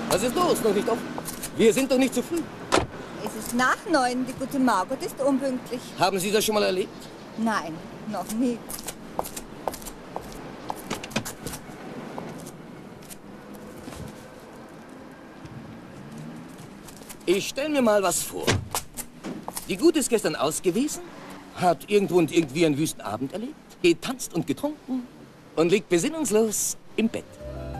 Was ist los? Noch nicht offen? Wir sind doch nicht zu früh. Es ist nach 9. Die gute Margot ist unpünktlich. Haben Sie das schon mal erlebt? Nein, noch nie. Ich stelle mir mal was vor. Die Gute ist gestern aus gewesen, hat irgendwo und irgendwie einen wüsten Abend erlebt, getanzt und getrunken und liegt besinnungslos im Bett.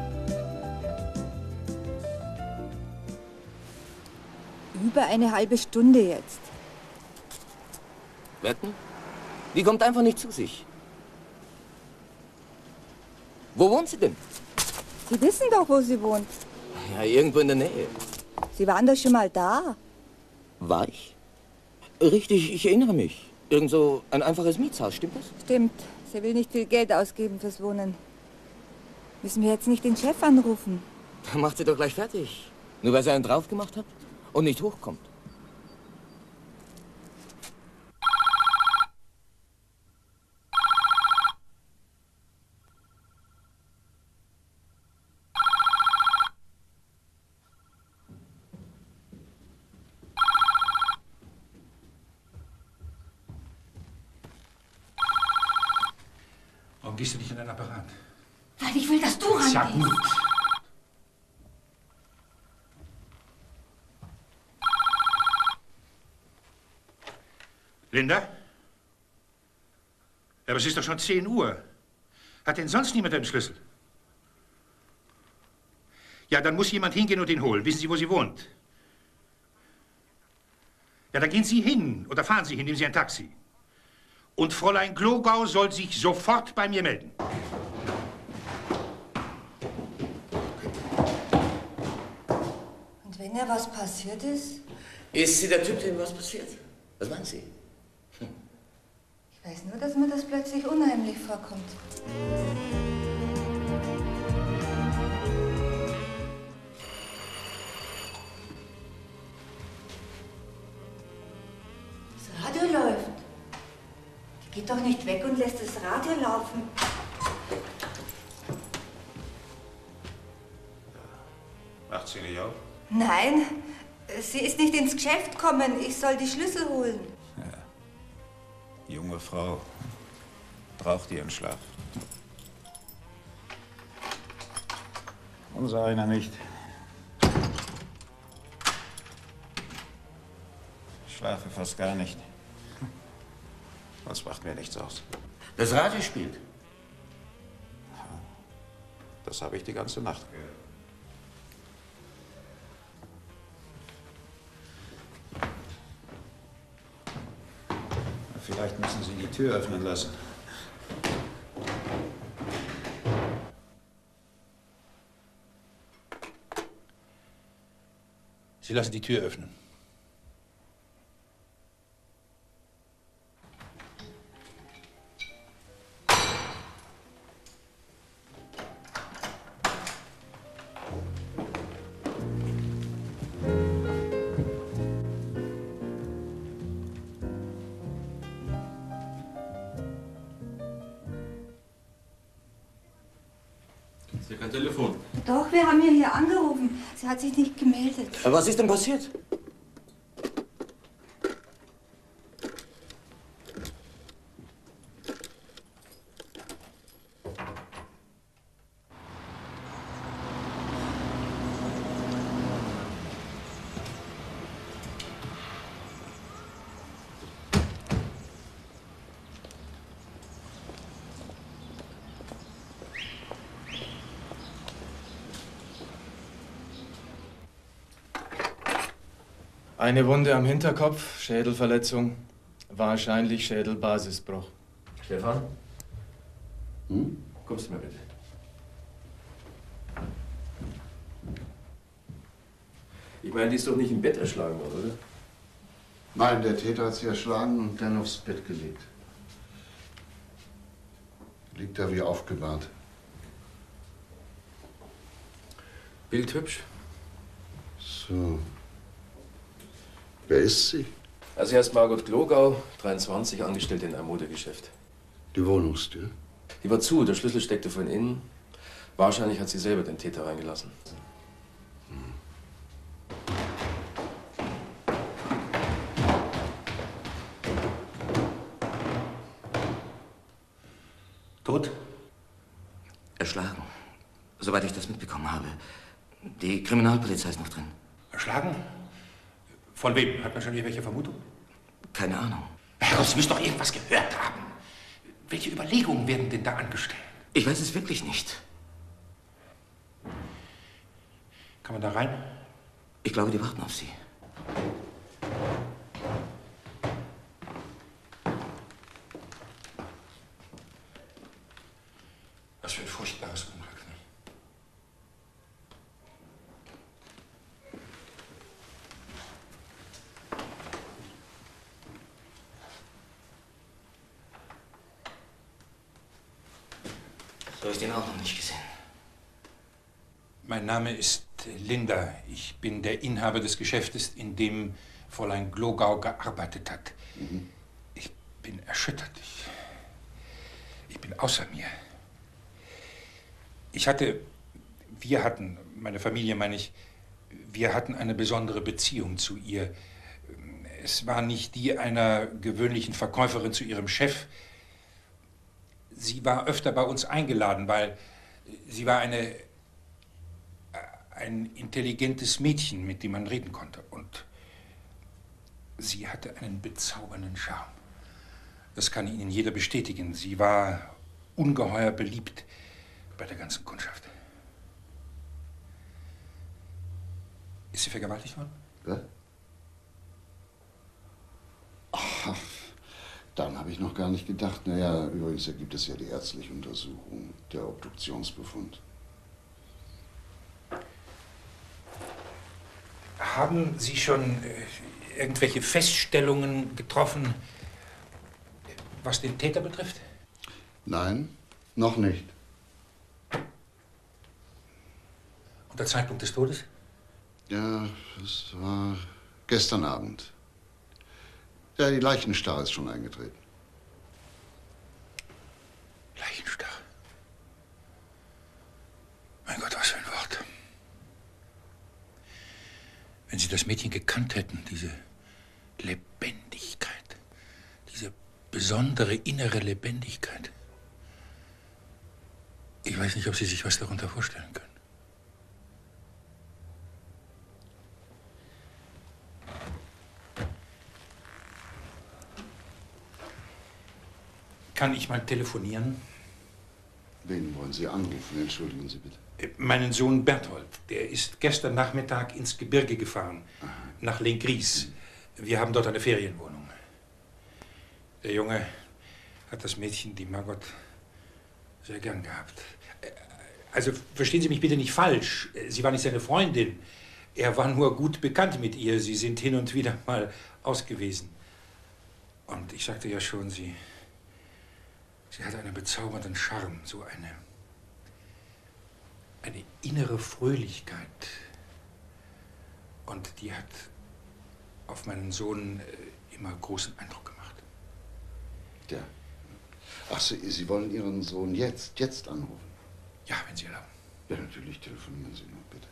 Über eine halbe Stunde jetzt. Wetten? Die kommt einfach nicht zu sich. Wo wohnt sie denn? Sie wissen doch, wo sie wohnt. Ja, irgendwo in der Nähe. Sie waren doch schon mal da. War ich? Richtig, ich erinnere mich. Irgend so ein einfaches Mietshaus, stimmt das? Stimmt. Sie will nicht viel Geld ausgeben fürs Wohnen. Müssen wir jetzt nicht den Chef anrufen? Dann macht sie doch gleich fertig. Nur weil sie einen drauf gemacht hat und nicht hochkommt. Warum gehst du nicht in dein Apparat? Weil ich will, dass du rangehst. Ja, gut. Linda? Ja, aber es ist doch schon 10 Uhr. Hat denn sonst niemand einen Schlüssel? Ja, dann muss jemand hingehen und ihn holen. Wissen Sie, wo sie wohnt? Ja, dann gehen Sie hin oder fahren Sie hin, nehmen Sie ein Taxi. Und Fräulein Glogau soll sich sofort bei mir melden. Und wenn ja was passiert ist? Ist sie der Typ, dem was passiert? Was meinen Sie? Ich weiß nur, dass mir das plötzlich unheimlich vorkommt. Das Radio läuft. Die geht doch nicht weg und lässt das Radio laufen. Macht sie nicht auf? Nein, sie ist nicht ins Geschäft gekommen. Ich soll die Schlüssel holen. Junge Frau braucht ihren Schlaf. Unser einer nicht. Ich schlafe fast gar nicht. Das macht mir nichts aus. Das Radio spielt. Das habe ich die ganze Nacht gehört. Vielleicht müssen Sie die Tür öffnen lassen. Sie lassen die Tür öffnen. Ist ja kein Telefon. Doch, wir haben ja hier angerufen. Sie hat sich nicht gemeldet. Was ist denn passiert? Eine Wunde am Hinterkopf, Schädelverletzung, wahrscheinlich Schädelbasisbruch. Stefan? Kommst du mal bitte? Ich meine, die ist doch nicht im Bett erschlagen worden, oder? Nein, der Täter hat sie erschlagen und dann aufs Bett gelegt. Liegt da wie aufgebahrt. Bildhübsch. So. Wer ist sie? Also, sie heißt Margot Glogau, 23, Angestellte in einem Modegeschäft. Die Wohnungstür? Die war zu, der Schlüssel steckte von innen. Wahrscheinlich hat sie selber den Täter reingelassen. Soweit ich das mitbekommen habe. Die Kriminalpolizei ist noch drin. Erschlagen? Von wem? Hat man schon irgendwelche Vermutung? Keine Ahnung. Herr, Sie müssen doch irgendwas gehört haben. Welche Überlegungen werden denn da angestellt? Ich weiß es wirklich nicht. Kann man da rein? Ich glaube, die warten auf Sie. Was für ein furchtbares Unglück, ne? So habe ich den auch noch nicht gesehen. Mein Name ist Linda. Ich bin der Inhaber des Geschäftes, in dem Fräulein Glogau gearbeitet hat. Ich bin erschüttert. Ich bin außer mir. Wir hatten, meine Familie meine ich, wir hatten eine besondere Beziehung zu ihr. Es war nicht die einer gewöhnlichen Verkäuferin zu ihrem Chef. Sie war öfter bei uns eingeladen, weil sie war ein intelligentes Mädchen, mit dem man reden konnte. Und sie hatte einen bezaubernden Charme. Das kann Ihnen jeder bestätigen. Sie war ungeheuer beliebt bei der ganzen Kundschaft. Ist sie vergewaltigt worden? Was? Ach, daran habe ich noch gar nicht gedacht. Naja, übrigens, da gibt es ja die ärztliche Untersuchung, der Obduktionsbefund. Haben Sie schon irgendwelche Feststellungen getroffen, was den Täter betrifft? Nein, noch nicht. Und der Zeitpunkt des Todes? Ja, es war gestern Abend. Ja, die Leichenstarre ist schon eingetreten. Leichenstarre? Mein Gott, was für ein Wort. Wenn Sie das Mädchen gekannt hätten, diese Lebendigkeit, diese besondere innere Lebendigkeit. Ich weiß nicht, ob Sie sich was darunter vorstellen können. Kann ich mal telefonieren? Wen wollen Sie anrufen? Entschuldigen Sie bitte. Meinen Sohn Berthold. Der ist gestern Nachmittag ins Gebirge gefahren, nach Lengries. Wir haben dort eine Ferienwohnung. Der Junge hat das Mädchen, die Margot, sehr gern gehabt. Also verstehen Sie mich bitte nicht falsch. Sie war nicht seine Freundin. Er war nur gut bekannt mit ihr. Sie sind hin und wieder mal ausgewesen. Und ich sagte ja schon, sie hat einen bezaubernden Charme, so eine innere Fröhlichkeit. Und die hat auf meinen Sohn immer großen Eindruck gemacht. Ja. Ach, Sie wollen Ihren Sohn jetzt anrufen? Ja, wenn Sie erlauben. Ja, natürlich, telefonieren Sie nur, bitte.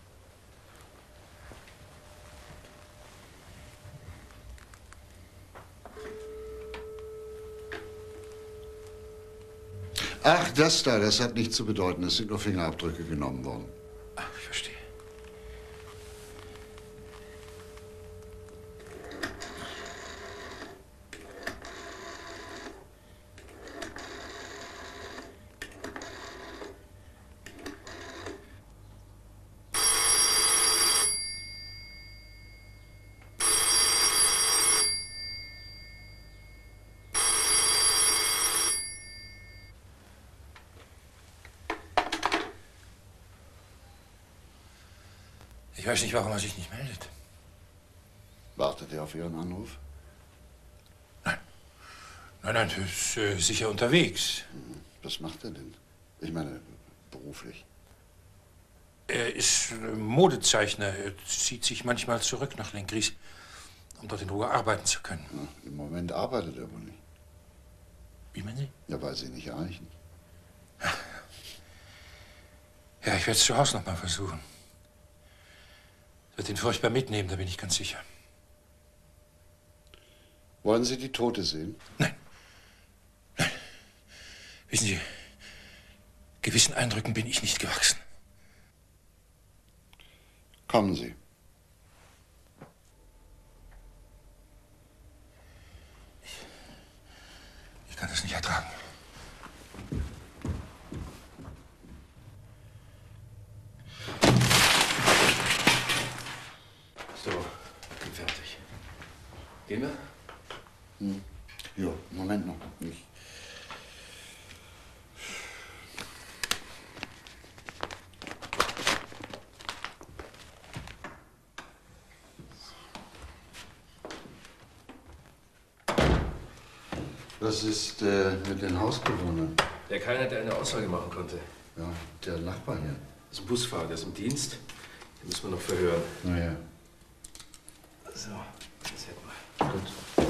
Ach, das da, das hat nichts zu bedeuten. Es sind nur Fingerabdrücke genommen worden. Ach, ich verstehe. Ich weiß nicht, warum er sich nicht meldet. Wartet er auf Ihren Anruf? Nein, er ist sicher unterwegs. Was macht er denn? Ich meine, beruflich. Er ist Modezeichner. Er zieht sich manchmal zurück nach Lengries, um dort in Ruhe arbeiten zu können. Ja, im Moment arbeitet er wohl nicht. Wie meinen Sie? Ja, weil Sie nicht reichen. Ja, ich werde es zu Hause noch mal versuchen. Wird ihn furchtbar mitnehmen, da bin ich ganz sicher. Wollen Sie die Tote sehen? Nein. Wissen Sie, gewissen Eindrücken bin ich nicht gewachsen. Kommen Sie. Ich kann das nicht ertragen. So, bin fertig. Gehen wir? Ja, Moment noch. Ich Was ist mit den Hausbewohnern? Der keiner, der eine Aussage machen konnte. Ja, der Nachbar hier. Das ist ein Busfahrer, der ist im Dienst. Den müssen wir noch verhören. Naja, So, jetzt hätten wir. gut.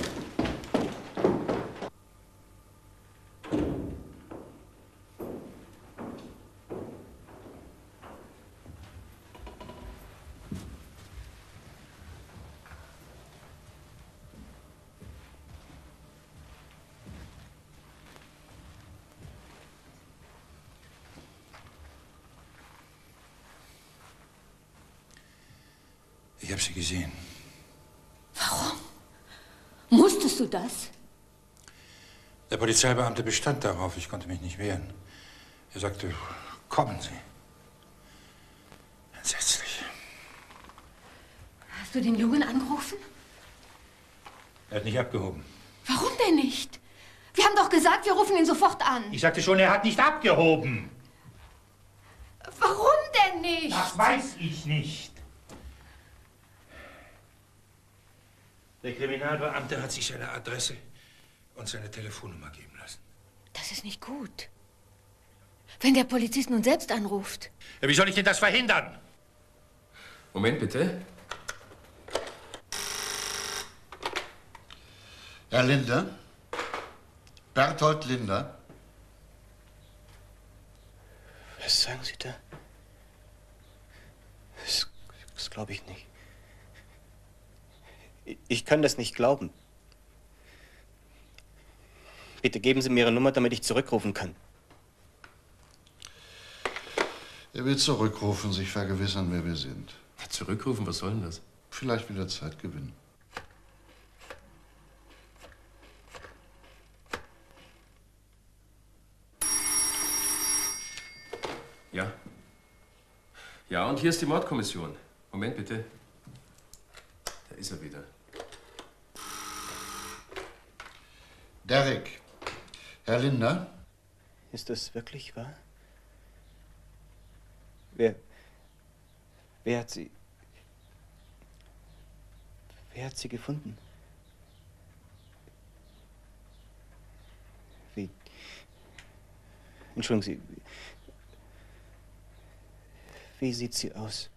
Ich habe sie gesehen. Warum? Musstest du das? Der Polizeibeamte bestand darauf. Ich konnte mich nicht wehren. Er sagte, kommen Sie. Entsetzlich. Hast du den Jungen angerufen? Er hat nicht abgehoben. Warum denn nicht? Wir haben doch gesagt, wir rufen ihn sofort an. Ich sagte schon, er hat nicht abgehoben. Warum denn nicht? Das weiß ich nicht. Der Kriminalbeamte hat sich seine Adresse und seine Telefonnummer geben lassen. Das ist nicht gut. Wenn der Polizist nun selbst anruft. Ja, wie soll ich denn das verhindern? Moment bitte. Herr Linder? Berthold Linder? Was sagen Sie da? Das glaube ich nicht. Ich kann das nicht glauben. Bitte geben Sie mir Ihre Nummer, damit ich zurückrufen kann. Er will zurückrufen, sich vergewissern, wer wir sind. Zurückrufen, was soll denn das? Vielleicht wieder Zeit gewinnen. Ja. Ja, und hier ist die Mordkommission. Moment bitte. Da ist er wieder. Derek. Herr Linder? Ist das wirklich wahr? Wer hat sie... Wer hat sie gefunden? Wie... Entschuldigen Sie. Wie sieht sie aus?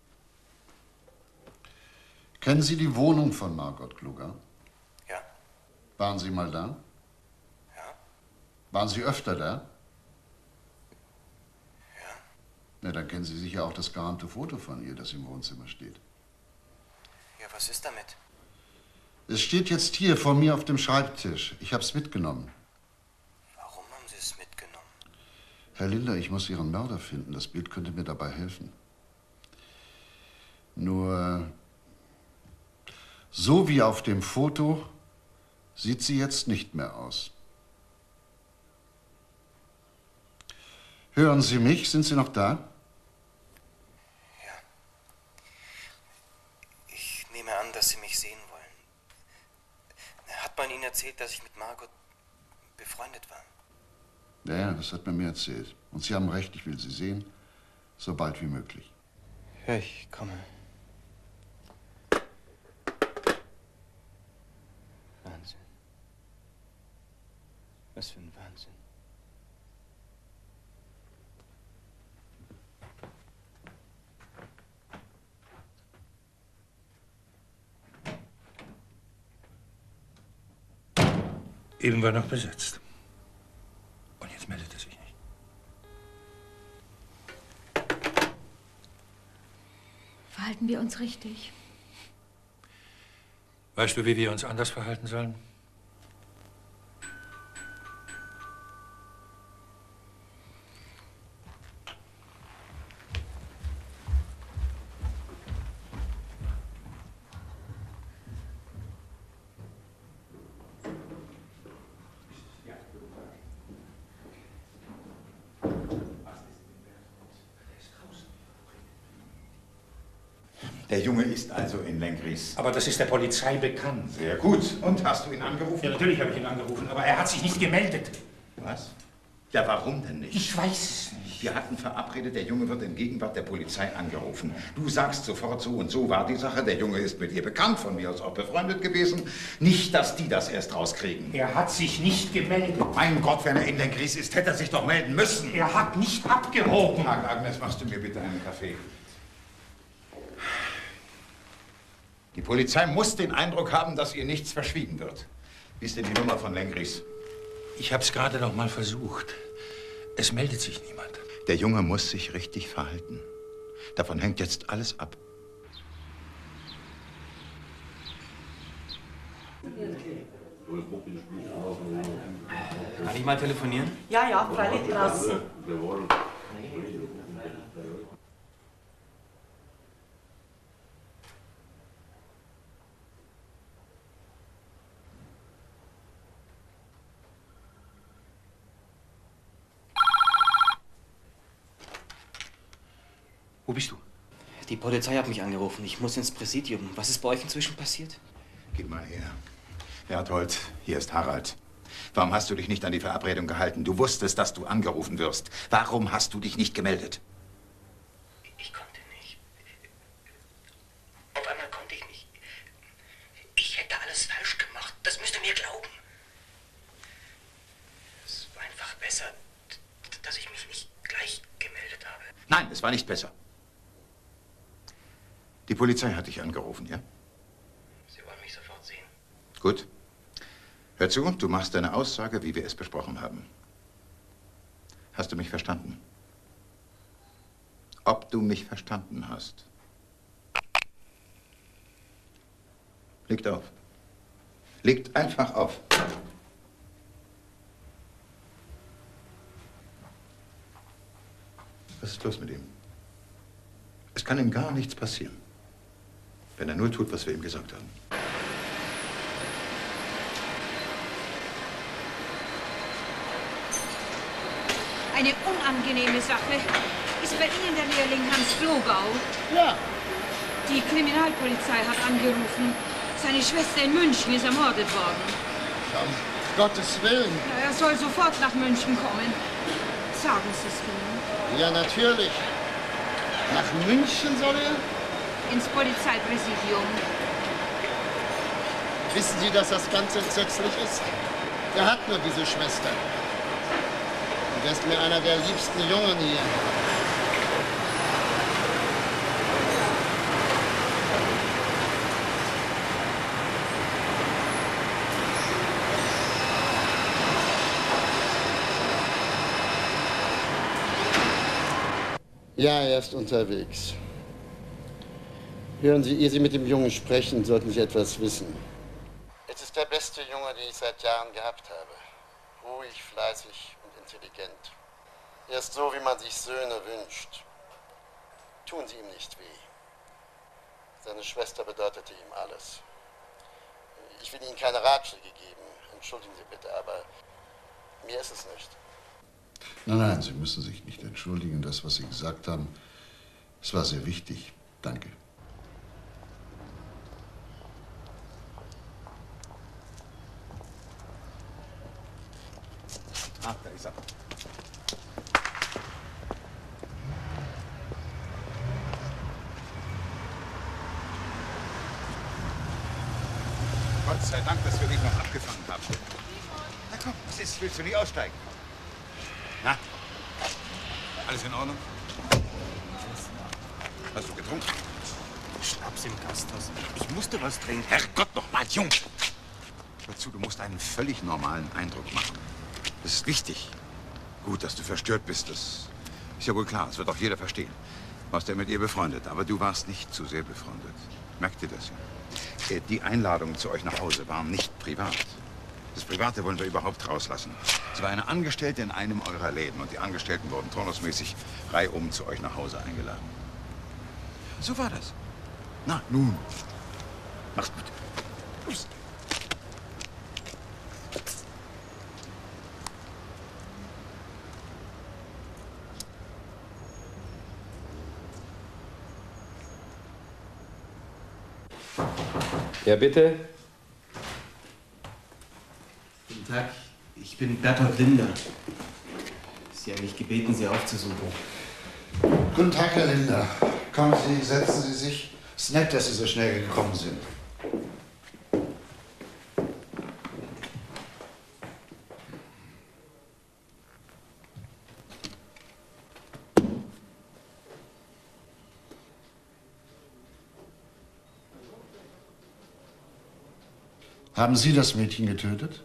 Kennen Sie die Wohnung von Margot Kluger? Ja. Waren Sie mal da? Ja. Waren Sie öfter da? Ja. Na, dann kennen Sie sicher auch das gerahmte Foto von ihr, das im Wohnzimmer steht. Ja, was ist damit? Es steht jetzt hier vor mir auf dem Schreibtisch. Ich habe es mitgenommen. Warum haben Sie es mitgenommen? Herr Linder, ich muss Ihren Mörder finden. Das Bild könnte mir dabei helfen. Nur, so wie auf dem Foto sieht sie jetzt nicht mehr aus. Hören Sie mich? Sind Sie noch da? Ja. Ich nehme an, dass Sie mich sehen wollen. Hat man Ihnen erzählt, dass ich mit Margot befreundet war? Ja, das hat man mir erzählt. Und Sie haben recht, ich will Sie sehen, so bald wie möglich. Ja, ich komme. Wahnsinn. Was für ein Wahnsinn. Eben war noch besetzt. Und jetzt meldet er sich nicht. Verhalten wir uns richtig? Weißt du, wie wir uns anders verhalten sollen? Der Junge ist also in Lenggries. Aber das ist der Polizei bekannt. Sehr gut. Und hast du ihn angerufen? Ja, natürlich habe ich ihn angerufen, aber er hat sich nicht gemeldet. Was? Ja, warum denn nicht? Ich weiß es nicht. Wir hatten verabredet, der Junge wird in Gegenwart der Polizei angerufen. Du sagst sofort, so und so war die Sache. Der Junge ist mit ihr bekannt, von mir aus auch befreundet gewesen. Nicht, dass die das erst rauskriegen. Er hat sich nicht gemeldet. Mein Gott, wenn er in Lenggries ist, hätte er sich doch melden müssen. Er hat nicht abgehoben. Agnes, machst du mir bitte einen Kaffee? Die Polizei muss den Eindruck haben, dass ihr nichts verschwiegen wird. Wie ist denn die Nummer von Lenggries? Ich habe es gerade noch mal versucht. Es meldet sich niemand. Der Junge muss sich richtig verhalten. Davon hängt jetzt alles ab. Kann ich mal telefonieren? Ja, ja, freilich draußen. Wo bist du? Die Polizei hat mich angerufen. Ich muss ins Präsidium. Was ist bei euch inzwischen passiert? Gib mal her. Berthold, hier ist Harald. Warum hast du dich nicht an die Verabredung gehalten? Du wusstest, dass du angerufen wirst. Warum hast du dich nicht gemeldet? Ich konnte nicht. Auf einmal konnte ich nicht. Ich hätte alles falsch gemacht. Das müsst ihr mir glauben. Es war einfach besser, dass ich mich nicht gleich gemeldet habe. Nein, es war nicht besser. Die Polizei hat dich angerufen, ja? Sie wollen mich sofort sehen. Gut. Hör zu, du machst deine Aussage, wie wir es besprochen haben. Hast du mich verstanden? Ob du mich verstanden hast? Legt auf. Legt einfach auf. Was ist los mit ihm? Es kann ihm gar nichts passieren, wenn er nur tut, was wir ihm gesagt haben. Eine unangenehme Sache ist bei Ihnen der Lehrling Hans Glogau. Ja. Die Kriminalpolizei hat angerufen. Seine Schwester in München ist ermordet worden. Um Gottes Willen. Er soll sofort nach München kommen. Sagen Sie es ihm. Ja, natürlich. Nach München soll er? Ins Polizeipräsidium. Wissen Sie, dass das ganz entsetzlich ist? Er hat nur diese Schwester. Und er ist mir einer der liebsten Jungen hier. Ja, er ist unterwegs. Hören Sie, ehe Sie mit dem Jungen sprechen, sollten Sie etwas wissen. Es ist der beste Junge, den ich seit Jahren gehabt habe. Ruhig, fleißig und intelligent. Er ist so, wie man sich Söhne wünscht. Tun Sie ihm nicht weh. Seine Schwester bedeutete ihm alles. Ich will Ihnen keine Ratschläge geben. Entschuldigen Sie bitte, aber mir ist es nicht. Nein, nein, Sie müssen sich nicht entschuldigen. Das, was Sie gesagt haben, das war sehr wichtig. Danke. Ah, da ist er. Gott sei Dank, dass wir dich noch abgefangen haben. Na komm, was ist? Willst du nicht aussteigen? Na? Alles in Ordnung? Hast du getrunken? Schnaps im Gasthaus. Ich musste was trinken. Herrgott, noch mal, Jung! Hör zu, du musst einen völlig normalen Eindruck machen. Das ist wichtig. Gut, dass du verstört bist, das ist ja wohl klar. Das wird auch jeder verstehen. Du warst ja mit ihr befreundet, aber du warst nicht zu sehr befreundet. Merkt ihr das ja? Die Einladungen zu euch nach Hause waren nicht privat. Das Private wollen wir überhaupt rauslassen. Es war eine Angestellte in einem eurer Läden und die Angestellten wurden turnusmäßig reihum zu euch nach Hause eingeladen. So war das. Na, nun. Mach's gut. Los. Ja, bitte? Guten Tag, ich bin Bertolt Linder. Sie haben mich gebeten, Sie aufzusuchen. Guten Tag, Herr Linder. Kommen Sie, setzen Sie sich. Es ist nett, dass Sie so schnell gekommen sind. Haben Sie das Mädchen getötet?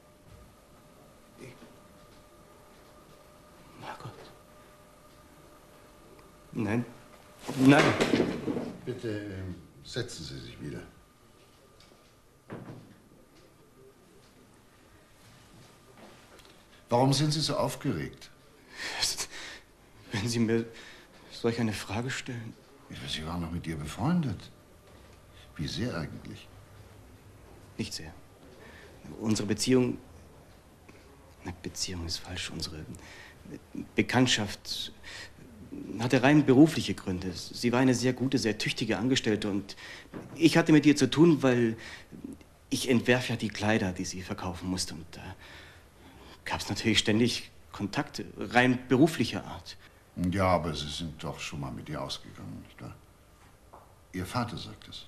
Margot. Nein. Nein. Bitte setzen Sie sich wieder. Warum sind Sie so aufgeregt? Wenn Sie mir solch eine Frage stellen. Sie waren noch mit ihr befreundet. Wie sehr eigentlich? Nicht sehr. Unsere Beziehung... Beziehung ist falsch. Unsere Bekanntschaft hatte rein berufliche Gründe. Sie war eine sehr gute, sehr tüchtige Angestellte und ich hatte mit ihr zu tun, weil ich entwerfe ja die Kleider, die sie verkaufen musste. Und da gab es natürlich ständig Kontakte, rein beruflicher Art. Ja, aber Sie sind doch schon mal mit ihr ausgegangen, nicht wahr? Ihr Vater sagt es.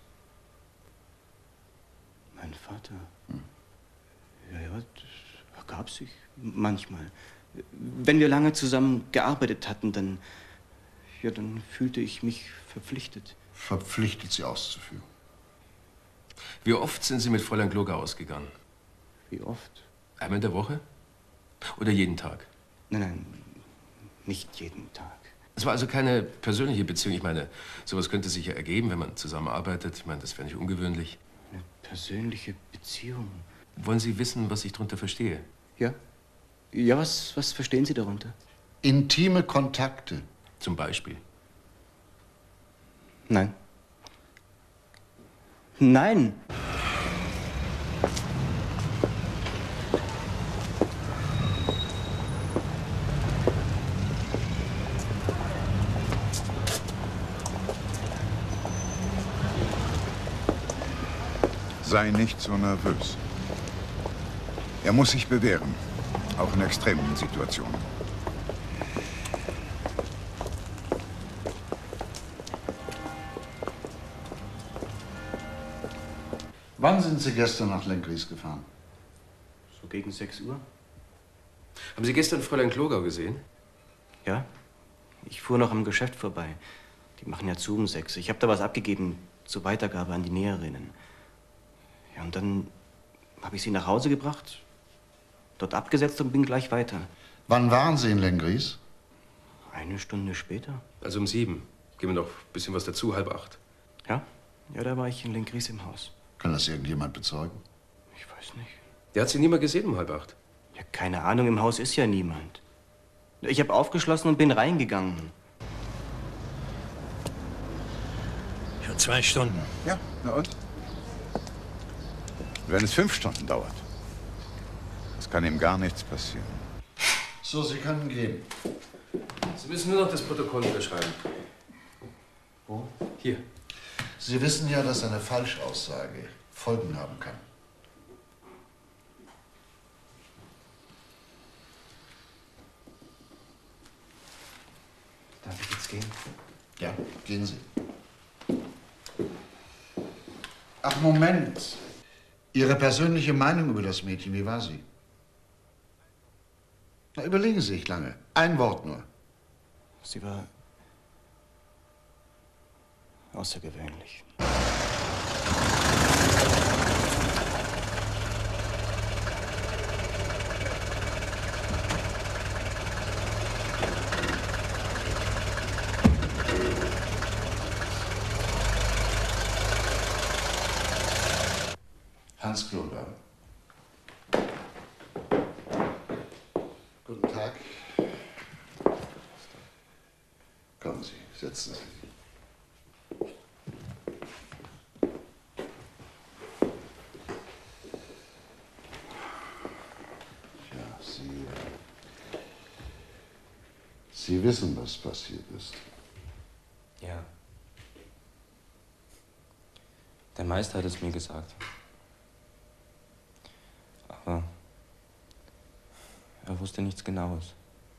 Mein Vater? Ja, das ergab sich manchmal. Wenn wir lange zusammen gearbeitet hatten, dann fühlte ich mich verpflichtet. Verpflichtet, sie auszuführen. Wie oft sind Sie mit Fräulein Gloger ausgegangen? Wie oft? Einmal in der Woche? Oder jeden Tag? Nein, nicht jeden Tag. Es war also keine persönliche Beziehung. Ich meine, sowas könnte sich ja ergeben, wenn man zusammenarbeitet. Ich meine, das wäre nicht ungewöhnlich. Eine persönliche Beziehung? Wollen Sie wissen, was ich darunter verstehe? Ja. Ja, was verstehen Sie darunter? Intime Kontakte. Zum Beispiel? Nein. Nein! Sei nicht so nervös. Er muss sich bewähren, auch in extremen Situationen. Wann sind Sie gestern nach Lenkries gefahren? So gegen 6 Uhr. Haben Sie gestern Fräulein Klogau gesehen? Ja. Ich fuhr noch am Geschäft vorbei. Die machen ja zu um 6. Ich habe da was abgegeben zur Weitergabe an die Näherinnen. Ja, und dann habe ich sie nach Hause gebracht, dort abgesetzt und bin gleich weiter. Wann waren Sie in Lenkries? Eine Stunde später. Also um 7. Geben wir noch ein bisschen was dazu, 7:30. Ja? Ja, da war ich in Lenkries im Haus. Kann das irgendjemand bezeugen? Ich weiß nicht. Der hat Sie niemand gesehen um 7:30? Ja, keine Ahnung, im Haus ist ja niemand. Ich habe aufgeschlossen und bin reingegangen. Schon 2 Stunden. Ja, na und? Wenn es 5 Stunden dauert, es kann ihm gar nichts passieren. So, Sie können gehen. Sie müssen nur noch das Protokoll unterschreiben. Wo? Hier. Sie wissen ja, dass eine Falschaussage Folgen haben kann. Darf ich jetzt gehen? Ja, gehen Sie. Ach, Moment. Ihre persönliche Meinung über das Mädchen, wie war sie? Na, überlegen Sie nicht lange. Ein Wort nur. Sie war außergewöhnlich. Hans Kloder. Guten Tag. Kommen Sie, setzen Sie sich. Ja, Sie wissen, was passiert ist. Ja. Der Meister hat es mir gesagt. Aber er wusste nichts Genaues.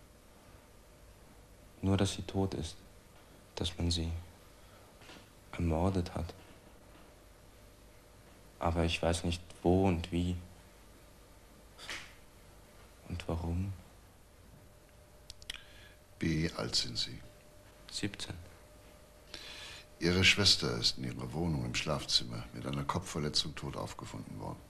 Nur, dass sie tot ist. Dass man sie ermordet hat. Aber ich weiß nicht, wo und wie. Und warum. Wie alt sind Sie? 17. Ihre Schwester ist in ihrer Wohnung im Schlafzimmer mit einer Kopfverletzung tot aufgefunden worden.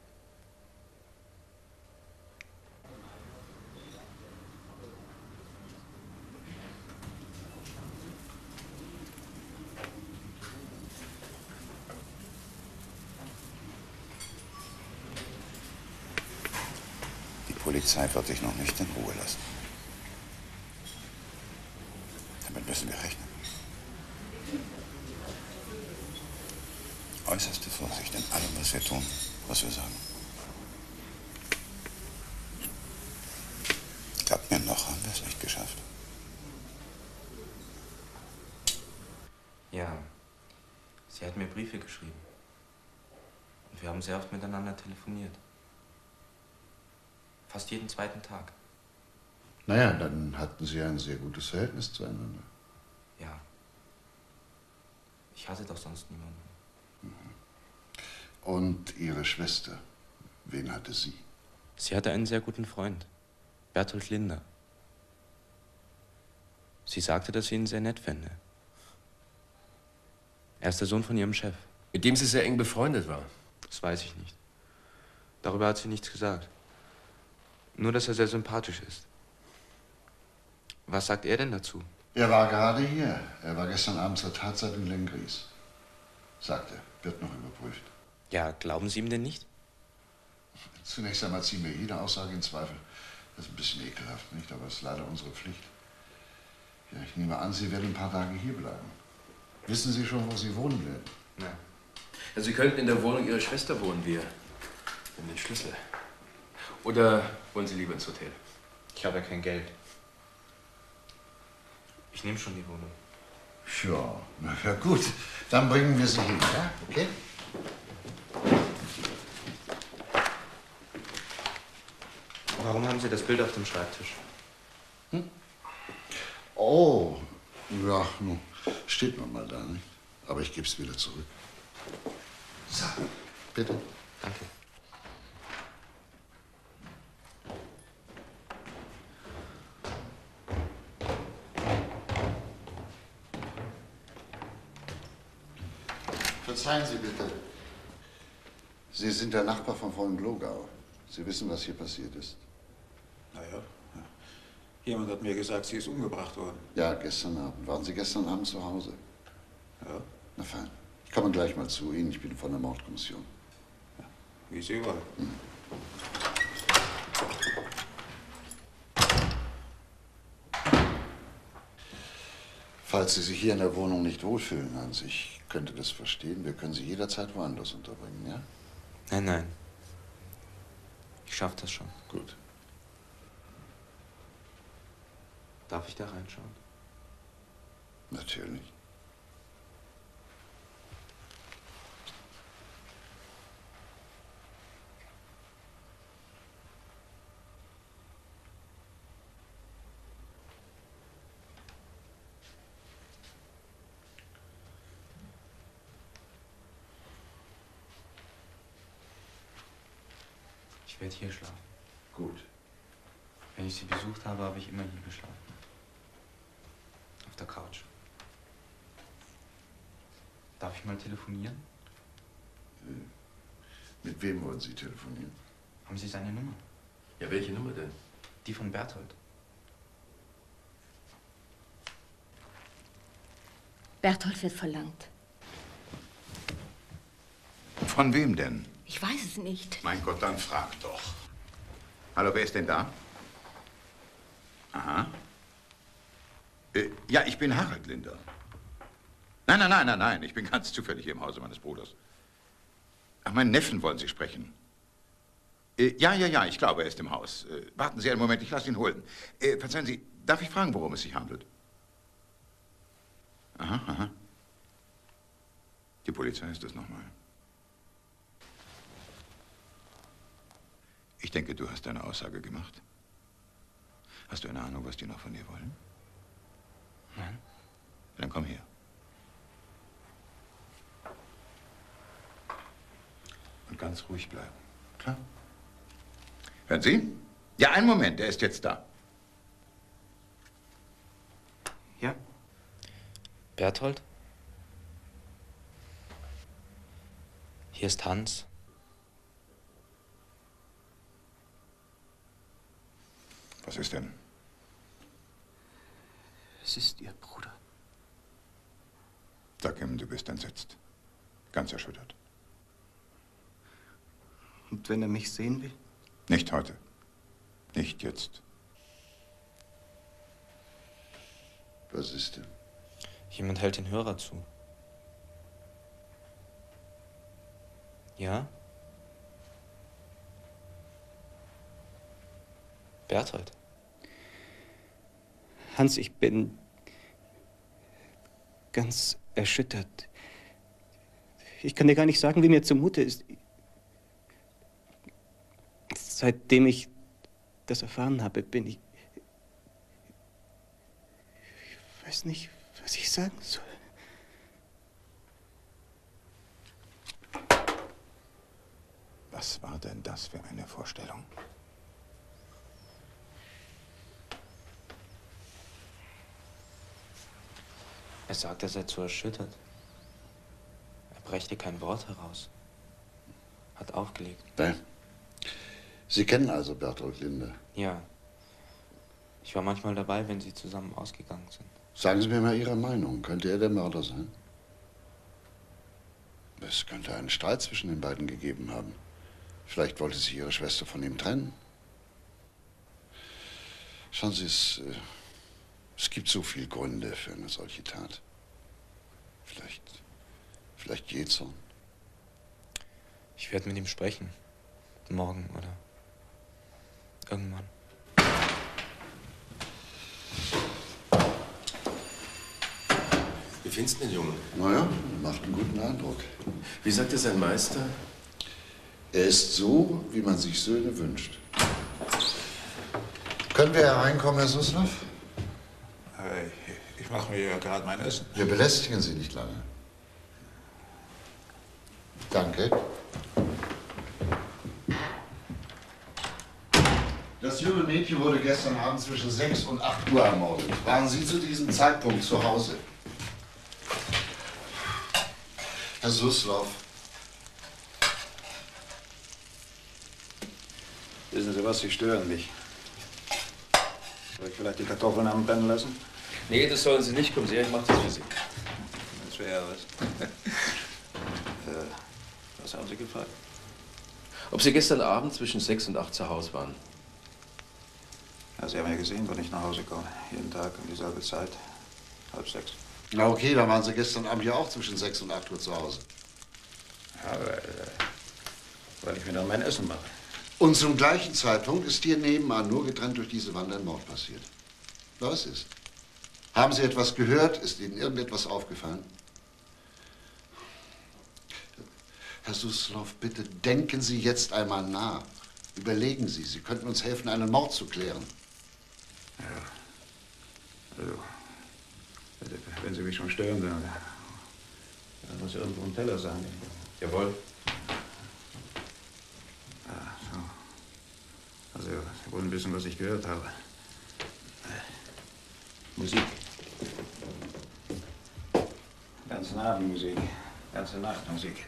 Die Polizei wird dich noch nicht in Ruhe lassen. Damit müssen wir rechnen. Äußerste Vorsicht in allem, was wir tun, was wir sagen. Glaubt mir, noch haben wir es nicht geschafft. Ja, sie hat mir Briefe geschrieben. Und wir haben sehr oft miteinander telefoniert. Fast jeden zweiten Tag. Naja, dann hatten Sie ein sehr gutes Verhältnis zueinander. Ja. Ich hatte doch sonst niemanden. Und Ihre Schwester, wen hatte sie? Sie hatte einen sehr guten Freund, Berthold Linder. Sie sagte, dass sie ihn sehr nett fände. Er ist der Sohn von ihrem Chef. Mit dem sie sehr eng befreundet war? Das weiß ich nicht. Darüber hat sie nichts gesagt. Nur, dass er sehr sympathisch ist. Was sagt er denn dazu? Er war gerade hier. Er war gestern Abend zur Tatzeit in Lengries. Sagt er, wird noch überprüft. Ja, glauben Sie ihm denn nicht? Zunächst einmal ziehen wir jede Aussage in Zweifel. Das ist ein bisschen ekelhaft, nicht? Aber es ist leider unsere Pflicht. Ja, ich nehme an, Sie werden ein paar Tage hier bleiben. Wissen Sie schon, wo Sie wohnen werden? Nein. Ja, Sie könnten in der Wohnung Ihrer Schwester wohnen. Wir haben den Schlüssel. Oder wollen Sie lieber ins Hotel? Ich habe ja kein Geld. Ich nehme schon die Wohnung. Ja, na ja, gut. Dann bringen wir Sie hin, ja? Okay? Warum haben Sie das Bild auf dem Schreibtisch? Oh, ja, nun, steht noch mal da, nicht? Aber ich gebe es wieder zurück. So, bitte. Danke. Verzeihen Sie bitte. Sie sind der Nachbar von Frau Glogau. Sie wissen, was hier passiert ist. Naja, jemand hat mir gesagt, sie ist umgebracht worden. Ja, gestern Abend. Waren Sie gestern Abend zu Hause? Ja. Na fein. Ich komme gleich mal zu Ihnen. Ich bin von der Mordkommission. Ja, wie Sie wollen. Falls Sie sich hier in der Wohnung nicht wohlfühlen, Hans, ich könnte das verstehen. Wir können Sie jederzeit woanders unterbringen, ja? Nein, nein. Ich schaff das schon. Gut. Darf ich da reinschauen? Natürlich. Ich werde hier schlafen. Gut. Wenn ich Sie besucht habe, habe ich immer hier geschlafen. Auf der Couch. Darf ich mal telefonieren? Mit wem wollen Sie telefonieren? Haben Sie seine Nummer? Ja, welche Nummer denn? Die von Berthold. Berthold wird verlangt. Von wem denn? Ich weiß es nicht. Mein Gott, dann frag doch. Hallo, wer ist denn da? Aha. Ja, ich bin Harald Linder. Nein, ich bin ganz zufällig hier im Hause meines Bruders. Ach, meinen Neffen wollen Sie sprechen? Ja, ich glaube, er ist im Haus. Warten Sie einen Moment, ich lasse ihn holen. Verzeihen Sie, darf ich fragen, worum es sich handelt? Aha. Die Polizei ist es nochmal. Ich denke, du hast deine Aussage gemacht. Hast du eine Ahnung, was die noch von dir wollen? Nein. Dann komm her. Und ganz ruhig bleiben. Klar? Hören Sie? Ja, einen Moment, er ist jetzt da. Ja? Berthold? Hier ist Hans. Was ist denn? Es ist Ihr Bruder. Sag ihm, du bist entsetzt. Ganz erschüttert. Und wenn er mich sehen will? Nicht heute. Nicht jetzt. Was ist denn? Jemand hält den Hörer zu. Ja? Berthold. Hans, ich bin ganz erschüttert. Ich kann dir gar nicht sagen, wie mir zumute ist. Seitdem ich das erfahren habe, bin ich... Ich weiß nicht, was ich sagen soll. Was war denn das für eine Vorstellung? Er sagt, er sei zu erschüttert. Er brächte kein Wort heraus. Hat aufgelegt. Nein. Sie kennen also Berthold Linde? Ja. Ich war manchmal dabei, wenn Sie zusammen ausgegangen sind. Sagen Sie mir mal Ihre Meinung. Könnte er der Mörder sein? Es könnte einen Streit zwischen den beiden gegeben haben. Vielleicht wollte sich Ihre Schwester von ihm trennen. Schauen Sie, es gibt so viele Gründe für eine solche Tat. Vielleicht Jähzorn. Ich werde mit ihm sprechen. Morgen oder irgendwann. Wie findest du den Jungen? Naja, macht einen guten Eindruck. Wie sagte sein Meister? Er ist so, wie man sich Söhne wünscht. Können wir hereinkommen, Herr Suslov? Ich mache mir ja gerade mein Essen. Wir belästigen Sie nicht lange. Danke. Das junge Mädchen wurde gestern Abend zwischen 6 und 8 Uhr ermordet. Waren Sie zu diesem Zeitpunkt zu Hause? Herr Suslov. Wissen Sie was, Sie stören mich. Soll ich vielleicht die Kartoffeln anbrennen lassen? Nee, das sollen Sie nicht. Kommen Sie her, ich mach das für Sie. Das wäre ja was. Was haben Sie gefragt? Ob Sie gestern Abend zwischen 6 und 8 zu Hause waren? Ja, Sie haben ja gesehen, wann ich nach Hause komme. Jeden Tag um dieselbe Zeit. 5:30. Na okay, dann waren Sie gestern Abend ja auch zwischen 6 und 8 Uhr zu Hause. Ja, weil ich mir dann mein Essen mache. Und zum gleichen Zeitpunkt ist hier nebenan, nur getrennt durch diese Wand, ein Mord passiert. Was ist? Haben Sie etwas gehört? Ist Ihnen irgendetwas aufgefallen? Herr Suslov, bitte denken Sie jetzt einmal nach. Überlegen Sie, Sie könnten uns helfen, einen Mord zu klären. Ja. Also, wenn Sie mich schon stören, dann muss irgendwo ein Teller sein. Jawohl. Ah, so. Also, Sie wollen wissen, was ich gehört habe. Musik. Ganze Abendmusik. Ganze Nachtmusik.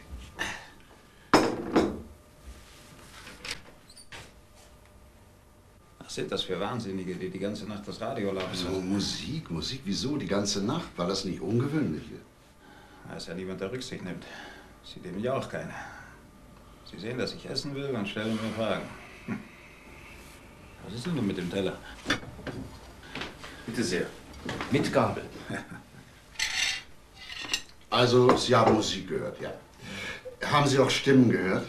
Was sind das für Wahnsinnige, die die ganze Nacht das Radio laufen So, lassen? Musik, wieso die ganze Nacht? War das nicht ungewöhnlich? Da ist ja niemand, der Rücksicht nimmt. Sie nehmen ja auch keine. Sie sehen, dass ich essen will und stellen mir Fragen. Was ist denn nun mit dem Teller? Bitte sehr. Mit Gabel. Also, Sie haben Musik gehört, ja. Haben Sie auch Stimmen gehört?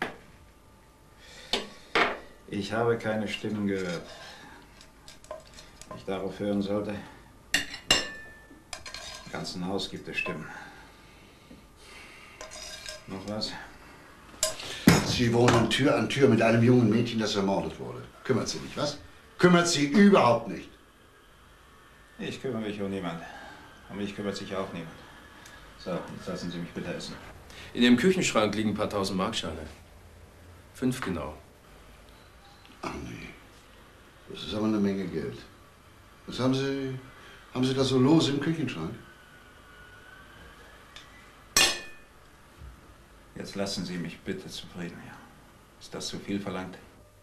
Ich habe keine Stimmen gehört. Wenn ich darauf hören sollte, im ganzen Haus gibt es Stimmen. Noch was? Sie wohnen Tür an Tür mit einem jungen Mädchen, das ermordet wurde. Kümmert Sie nicht, was? Kümmert Sie überhaupt nicht. Ich kümmere mich um niemanden. Um mich kümmert sich auch niemand. So, jetzt lassen Sie mich bitte essen. In Ihrem Küchenschrank liegen ein paar tausend Markscheine. 5 genau. Ach nee. Das ist aber eine Menge Geld. Was haben Sie da so los im Küchenschrank? Jetzt lassen Sie mich bitte zufrieden, ja. Ist das zu viel verlangt?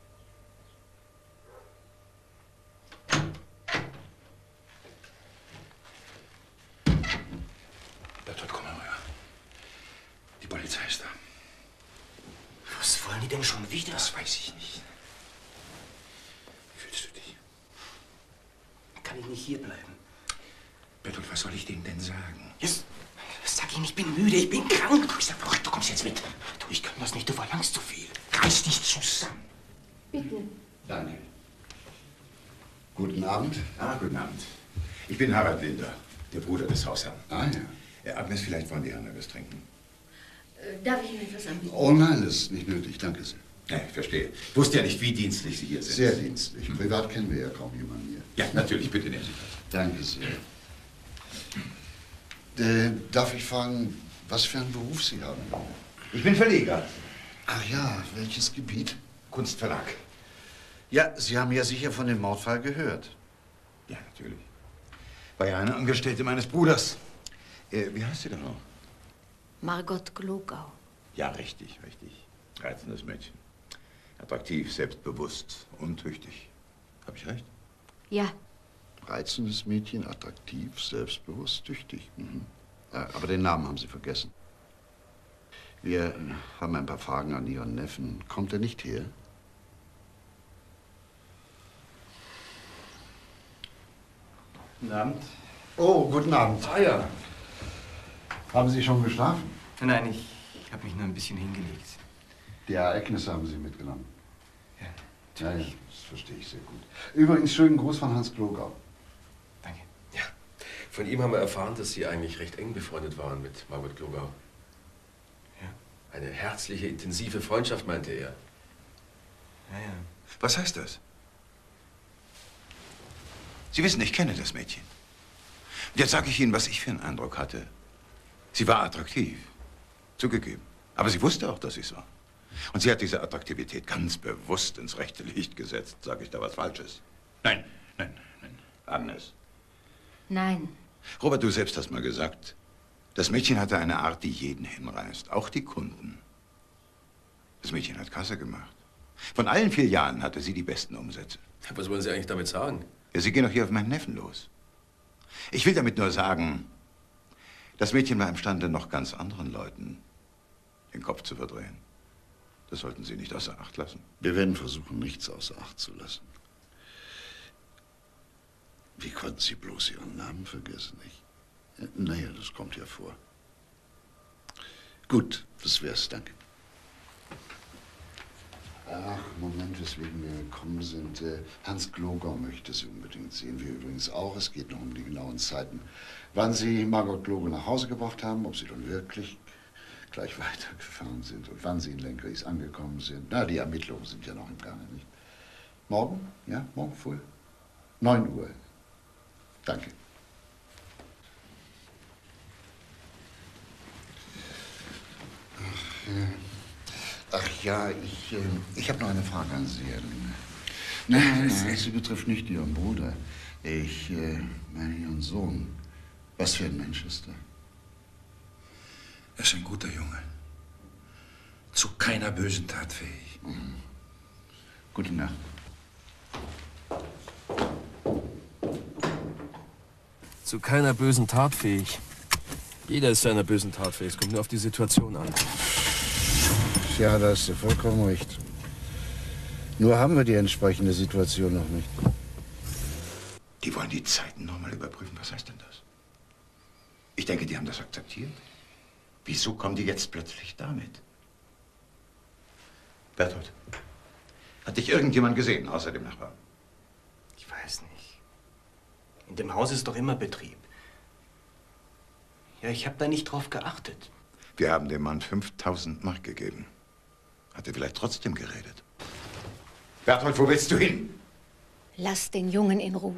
Bertolt, komm mal rüber. Die Polizei ist da. Was wollen die denn schon wieder? Das weiß ich nicht. Wie fühlst du dich? Kann ich nicht hierbleiben? Bertolt, was soll ich denen denn sagen? Jetzt sag Ihnen, ich bin müde, ich bin krank. Du bist ja verrückt, du kommst jetzt mit. Du, ich kann das nicht, du verlangst zu viel. Reiß dich zusammen. Bitte. Danke. Guten Abend. Ah, guten Abend. Ich bin Harald Linder, der Bruder des Hausherrn. Ah, ja. Agnes, vielleicht wollen die Herren etwas trinken. Darf ich Ihnen etwas anbieten? Oh nein, das ist nicht nötig, danke sehr. Ja, ich verstehe. Ich wusste ja nicht, wie dienstlich Sie hier sind. Sehr dienstlich. Privat kennen wir ja kaum jemanden hier. Ja, natürlich, bitte nehmen Sie Platz. Danke sehr. Darf ich fragen, was für einen Beruf Sie haben? Ich bin Verleger. Ach ja, welches Gebiet? Kunstverlag. Ja, Sie haben ja sicher von dem Mordfall gehört. Ja, natürlich. War ja eine Angestellte meines Bruders. Wie heißt sie denn noch? Margot Glogau. Ja, richtig, richtig. Reizendes Mädchen. Attraktiv, selbstbewusst, untüchtig. Hab ich recht? Ja. Reizendes Mädchen, attraktiv, selbstbewusst, tüchtig. Mhm. Ja, aber den Namen haben Sie vergessen. Wir haben ein paar Fragen an Ihren Neffen. Kommt er nicht her? Guten Abend. Oh, guten Abend. Ah ja. Haben Sie schon geschlafen? Nein, ich habe mich nur ein bisschen hingelegt. Die Ereignisse haben Sie mitgenommen. Ja, ja, das verstehe ich sehr gut. Übrigens, schönen Gruß von Hans Glogau. Danke. Ja, von ihm haben wir erfahren, dass Sie eigentlich recht eng befreundet waren mit Margot Glogau. Ja. Eine herzliche, intensive Freundschaft, meinte er. Ja, ja. Was heißt das? Sie wissen, ich kenne das Mädchen. Und jetzt sage ich Ihnen, was ich für einen Eindruck hatte. Sie war attraktiv, zugegeben. Aber sie wusste auch, dass sie es war. Und sie hat diese Attraktivität ganz bewusst ins rechte Licht gesetzt. Sage ich da was Falsches? Nein, nein, nein. Agnes. Nein. Robert, du selbst hast mal gesagt, das Mädchen hatte eine Art, die jeden hinreißt, auch die Kunden. Das Mädchen hat Kasse gemacht. Von allen Filialen hatte sie die besten Umsätze. Was wollen Sie eigentlich damit sagen? Ja, Sie gehen doch hier auf meinen Neffen los. Ich will damit nur sagen, das Mädchen war imstande, noch ganz anderen Leuten den Kopf zu verdrehen. Das sollten Sie nicht außer Acht lassen. Wir werden versuchen, nichts außer Acht zu lassen. Wie konnten Sie bloß Ihren Namen vergessen? Naja, das kommt ja vor. Gut, das wär's, danke. Ach, Moment, weswegen wir gekommen sind. Hans Glogau möchte Sie unbedingt sehen. Wir übrigens auch. Es geht noch um die genauen Zeiten. Wann Sie Margot Glogau nach Hause gebracht haben, ob Sie dann wirklich gleich weitergefahren sind und wann Sie in Lenkries angekommen sind. Na, die Ermittlungen sind ja noch im Gange, nicht? Morgen? Ja, morgen früh? 9 Uhr. Danke. Ach ja, ich habe noch eine Frage an Sie, Herr Linde. Nein, sie betrifft nicht Ihren Bruder. Ich meine Ihren Sohn. Was für ein Mensch ist er? Er ist ein guter Junge. Zu keiner bösen Tat fähig. Mhm. Gute Nacht. Zu keiner bösen Tat fähig. Jeder ist zu einer bösen Tat fähig. Es kommt nur auf die Situation an. Ja, da hast du vollkommen recht. Nur haben wir die entsprechende Situation noch nicht. Die wollen die Zeiten noch mal überprüfen. Was heißt denn das? Ich denke, die haben das akzeptiert. Wieso kommen die jetzt plötzlich damit? Bertolt, hat dich irgendjemand gesehen, außer dem Nachbarn? Ich weiß nicht. In dem Haus ist doch immer Betrieb. Ja, ich habe da nicht drauf geachtet. Wir haben dem Mann 5000 Mark gegeben. Hat er vielleicht trotzdem geredet? Berthold, wo willst du hin? Lass den Jungen in Ruhe.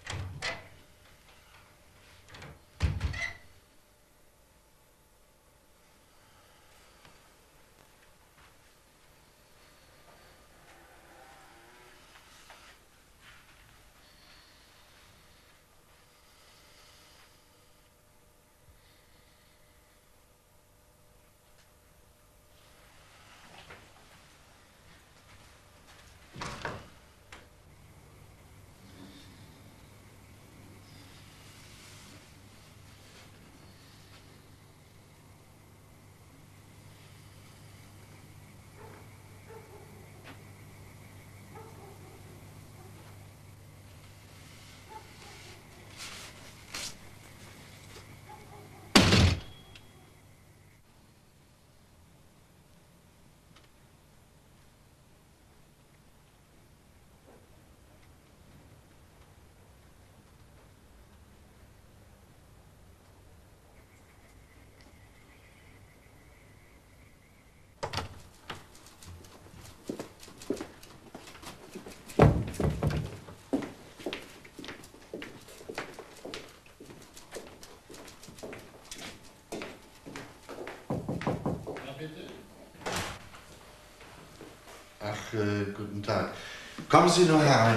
Guten Tag. Kommen Sie nur herein.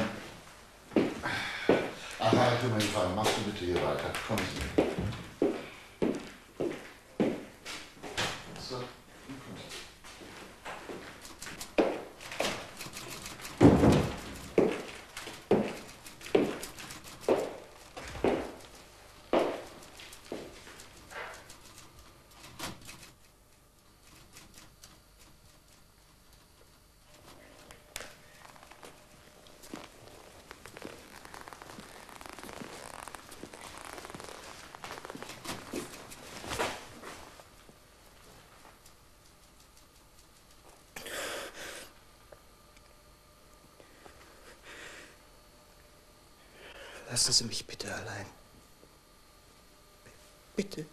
Ach, Herr Kümmerifall, machst du bitte hier weiter. Kommen Sie. So. Lassen Sie mich bitte allein. Bitte.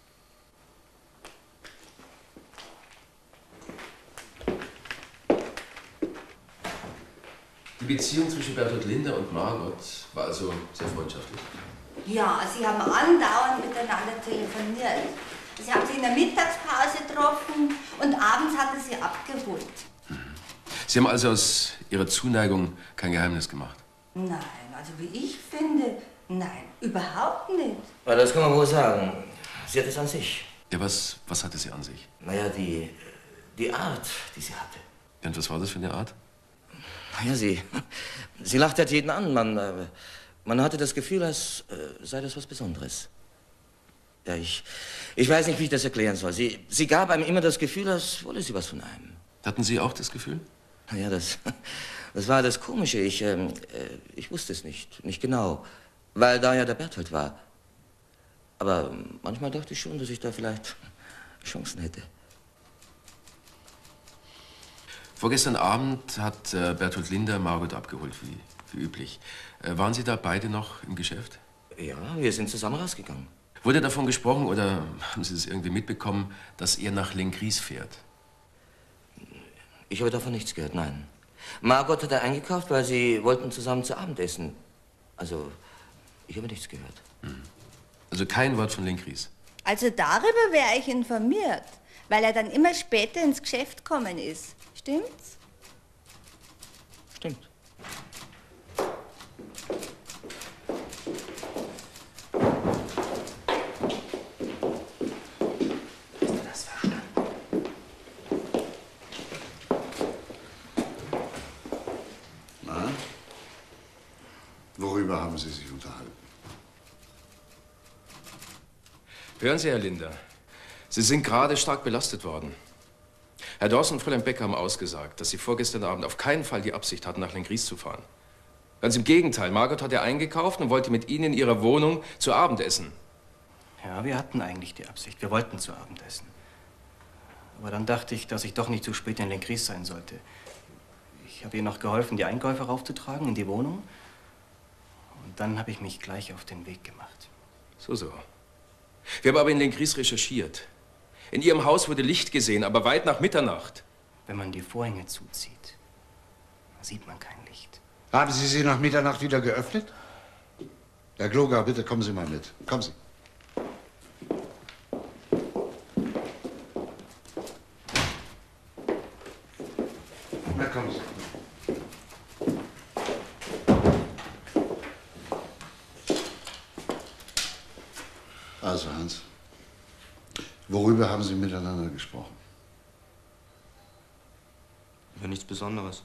Die Beziehung zwischen Berthold Linder und Margot war also sehr freundschaftlich. Ja, sie haben andauernd miteinander telefoniert. Sie haben sie in der Mittagspause getroffen und abends hat er sie abgeholt. Sie haben also aus Ihrer Zuneigung kein Geheimnis gemacht? Nein, also wie ich finde, nein, überhaupt nicht. Ja, das kann man wohl sagen. Sie hat es an sich. Ja, was hatte sie an sich? Naja, die Art, die sie hatte. Ja, und was war das für eine Art? Naja, sie lacht halt jeden an. Man hatte das Gefühl, als sei das was Besonderes. Ja, ich weiß nicht, wie ich das erklären soll. Sie gab einem immer das Gefühl, als wolle sie was von einem. Hatten Sie auch das Gefühl? Naja, das war das Komische. Ich wusste es nicht genau, weil da ja der Berthold war. Aber manchmal dachte ich schon, dass ich da vielleicht Chancen hätte. Vorgestern Abend hat Berthold Linder Margot abgeholt, wie üblich. Waren Sie da beide noch im Geschäft? Ja, wir sind zusammen rausgegangen. Wurde davon gesprochen, oder haben Sie das irgendwie mitbekommen, dass er nach Lenggries fährt? Ich habe davon nichts gehört, nein. Margot hat er eingekauft, weil sie wollten zusammen zu Abend essen. Also, ich habe nichts gehört. Also kein Wort von Lenggries? Also darüber wäre ich informiert, weil er dann immer später ins Geschäft gekommen ist. Stimmt's? Stimmt. Hast du das verstanden? Na? Worüber haben Sie sich unterhalten? Hören Sie, Herr Linder, Sie sind gerade stark belastet worden. Herr Dawson und Fräulein Becker haben ausgesagt, dass Sie vorgestern Abend auf keinen Fall die Absicht hatten, nach Lenggries zu fahren. Ganz im Gegenteil, Margot hat ja eingekauft und wollte mit Ihnen in Ihrer Wohnung zu Abend essen. Ja, wir hatten eigentlich die Absicht. Wir wollten zu Abend essen. Aber dann dachte ich, dass ich doch nicht zu spät in Lenggries sein sollte. Ich habe ihr noch geholfen, die Einkäufe raufzutragen in die Wohnung. Und dann habe ich mich gleich auf den Weg gemacht. So. Wir haben aber in Lenggries recherchiert. In Ihrem Haus wurde Licht gesehen, aber weit nach Mitternacht. Wenn man die Vorhänge zuzieht, sieht man kein Licht. Haben Sie sie nach Mitternacht wieder geöffnet? Herr Gloger, bitte kommen Sie mal mit. Kommen Sie. Na, kommen Sie. Also, Hans, worüber haben Sie miteinander gesprochen? Über nichts Besonderes.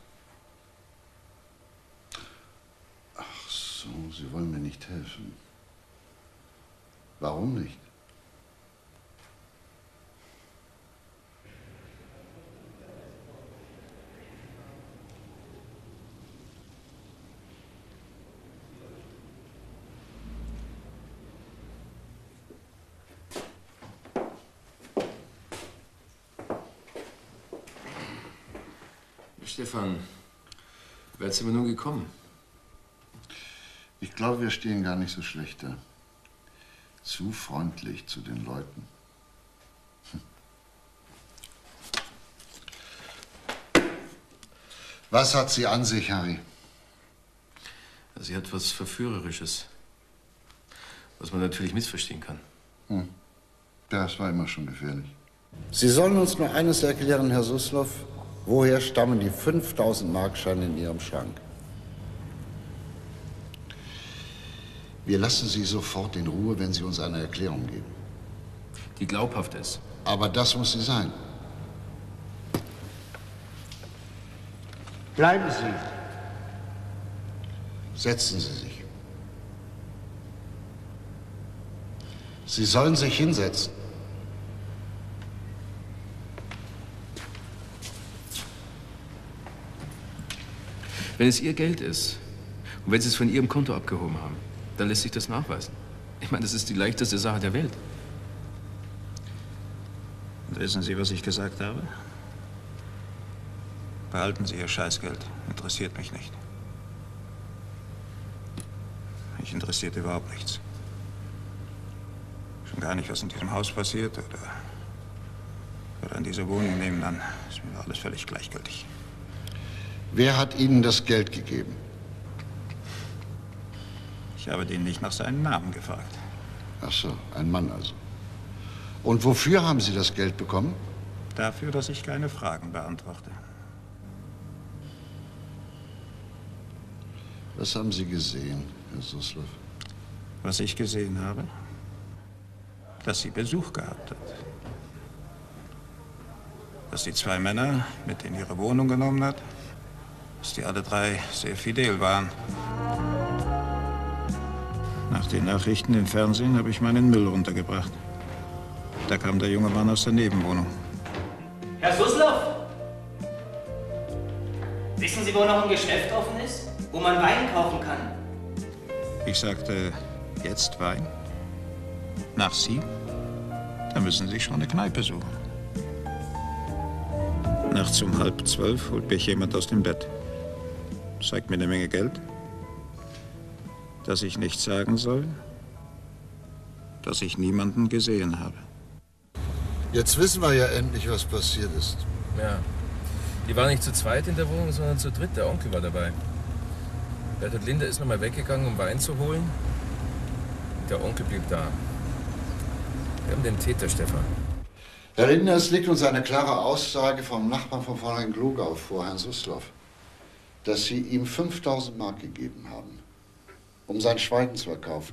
Ach so, Sie wollen mir nicht helfen. Warum nicht? Stefan, wer sind wir nun gekommen? Ich glaube, wir stehen gar nicht so schlecht da. Zu freundlich zu den Leuten. Was hat sie an sich, Harry? Sie hat was Verführerisches, was man natürlich missverstehen kann. Das war immer schon gefährlich. Sie sollen uns nur eines erklären, Herr Suslov. Woher stammen die 5000 Markscheine in Ihrem Schrank? Wir lassen Sie sofort in Ruhe, wenn Sie uns eine Erklärung geben. Die glaubhaft ist. Aber das muss sie sein. Bleiben Sie. Setzen Sie sich. Sie sollen sich hinsetzen. Wenn es Ihr Geld ist und wenn Sie es von Ihrem Konto abgehoben haben, dann lässt sich das nachweisen. Ich meine, das ist die leichteste Sache der Welt. Und wissen Sie, was ich gesagt habe? Behalten Sie Ihr Scheißgeld. Interessiert mich nicht. Mich interessiert überhaupt nichts. Schon gar nicht, was in diesem Haus passiert oder in dieser Wohnung nebenan. Ist mir alles völlig gleichgültig. Wer hat Ihnen das Geld gegeben? Ich habe den nicht nach seinem Namen gefragt. Ach so, ein Mann also. Und wofür haben Sie das Geld bekommen? Dafür, dass ich keine Fragen beantworte. Was haben Sie gesehen, Herr Suslov? Was ich gesehen habe? Dass sie Besuch gehabt hat. Dass die zwei Männer mit in ihre Wohnung genommen hat. Dass die alle drei sehr fidel waren. Nach den Nachrichten im Fernsehen habe ich meinen Müll runtergebracht. Da kam der junge Mann aus der Nebenwohnung. Herr Suslov! Wissen Sie, wo noch ein Geschäft offen ist? Wo man Wein kaufen kann? Ich sagte, jetzt Wein? Nach 7? Da müssen Sie schon eine Kneipe suchen. Nachts um 11:30 holt mich jemand aus dem Bett. Zeigt mir eine Menge Geld. Dass ich nichts sagen soll. Dass ich niemanden gesehen habe. Jetzt wissen wir ja endlich, was passiert ist. Ja. Die waren nicht zu zweit in der Wohnung, sondern zu dritt. Der Onkel war dabei. Bertolt Linder ist nochmal weggegangen, um Wein zu holen. Der Onkel blieb da. Wir haben den Täter, Stefan. Herr Linder, es liegt uns eine klare Aussage vom Nachbarn von Fräulein Glogau vor, Herrn Suslov, dass Sie ihm 5000 Mark gegeben haben, um sein Schweigen zu erkaufen.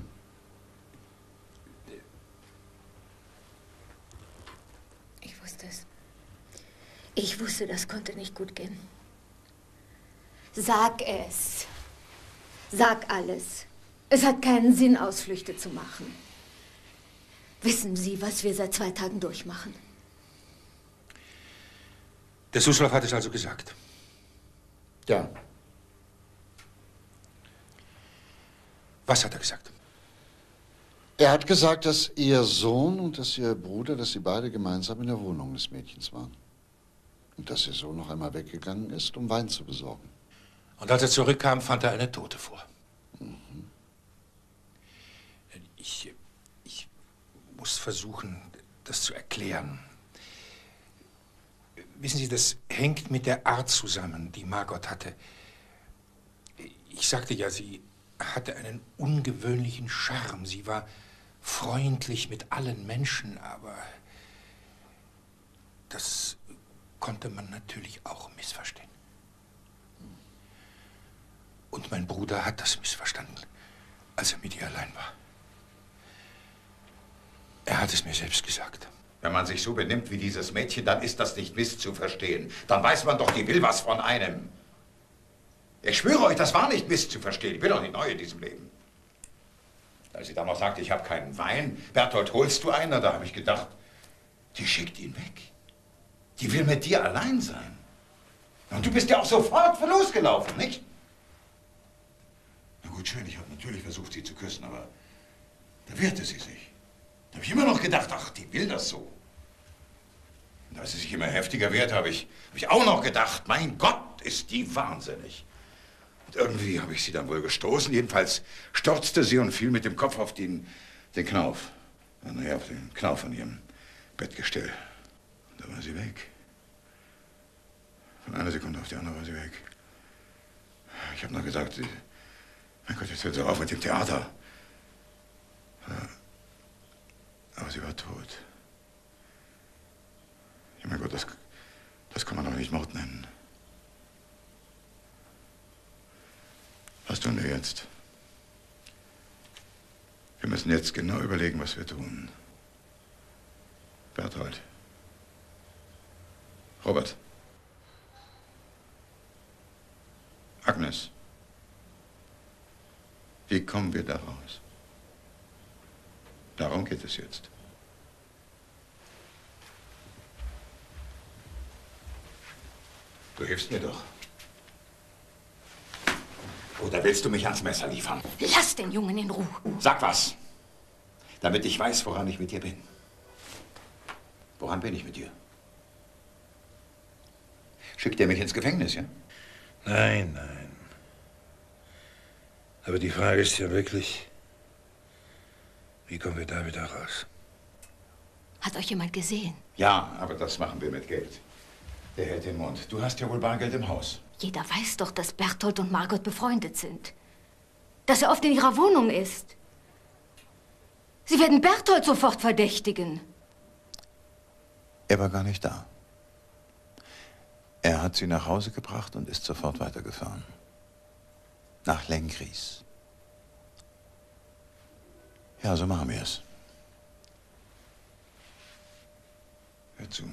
Ich wusste es. Ich wusste, das konnte nicht gut gehen. Sag es. Sag alles. Es hat keinen Sinn, Ausflüchte zu machen. Wissen Sie, was wir seit 2 Tagen durchmachen? Der Suslov hat es also gesagt. Ja. Was hat er gesagt? Er hat gesagt, dass Ihr Sohn und dass Ihr Bruder, dass Sie beide gemeinsam in der Wohnung des Mädchens waren. Und dass Ihr Sohn noch einmal weggegangen ist, um Wein zu besorgen. Und als er zurückkam, fand er eine Tote vor. Ich muss versuchen, das zu erklären. Wissen Sie, das hängt mit der Art zusammen, die Margot hatte. Ich sagte ja, sie hatte einen ungewöhnlichen Charme. Sie war freundlich mit allen Menschen, aber das konnte man natürlich auch missverstehen. Und mein Bruder hat das missverstanden, als er mit ihr allein war. Er hat es mir selbst gesagt. Wenn man sich so benimmt wie dieses Mädchen, dann ist das nicht misszuverstehen. Dann weiß man doch, die will was von einem. Ich schwöre euch, das war nicht misszuverstehen. Ich bin doch nicht neu in diesem Leben. Als sie dann noch sagte, ich habe keinen Wein, Berthold, holst du einen? Da habe ich gedacht, die schickt ihn weg. Die will mit dir allein sein. Und du bist ja auch sofort losgelaufen, nicht? Na gut, schön, ich habe natürlich versucht, sie zu küssen, aber da wehrte sie sich. Da habe ich immer noch gedacht, ach, die will das so. Und als sie sich immer heftiger wehrt, habe ich auch noch gedacht, mein Gott, ist die wahnsinnig. Und irgendwie habe ich sie dann wohl gestoßen. Jedenfalls stürzte sie und fiel mit dem Kopf auf den Knauf. Naja, auf den Knauf von ihrem Bettgestell. Und da war sie weg. Von einer Sekunde auf die andere war sie weg. Ich habe noch gesagt, mein Gott, jetzt hört sie auf mit dem Theater. Aber sie war tot. Ja, mein Gott, das kann man doch nicht Mord nennen. Was tun wir jetzt? Wir müssen jetzt genau überlegen, was wir tun. Berthold. Robert. Agnes. Wie kommen wir da raus? Darum geht es jetzt. Du hilfst mir doch. Oder willst du mich ans Messer liefern? Lass den Jungen in Ruhe. Sag was, damit ich weiß, woran ich mit dir bin. Woran bin ich mit dir? Schickt er mich ins Gefängnis, ja? Nein, nein. Aber die Frage ist ja wirklich, wie kommen wir da wieder raus? Hat euch jemand gesehen? Ja, aber das machen wir mit Geld. Der hält den Mund. Du hast ja wohl Bargeld im Haus. Jeder weiß doch, dass Berthold und Margot befreundet sind. Dass er oft in ihrer Wohnung ist. Sie werden Berthold sofort verdächtigen. Er war gar nicht da. Er hat sie nach Hause gebracht und ist sofort weitergefahren. Nach Lenggries. Ja, so machen wir es. Hör zu.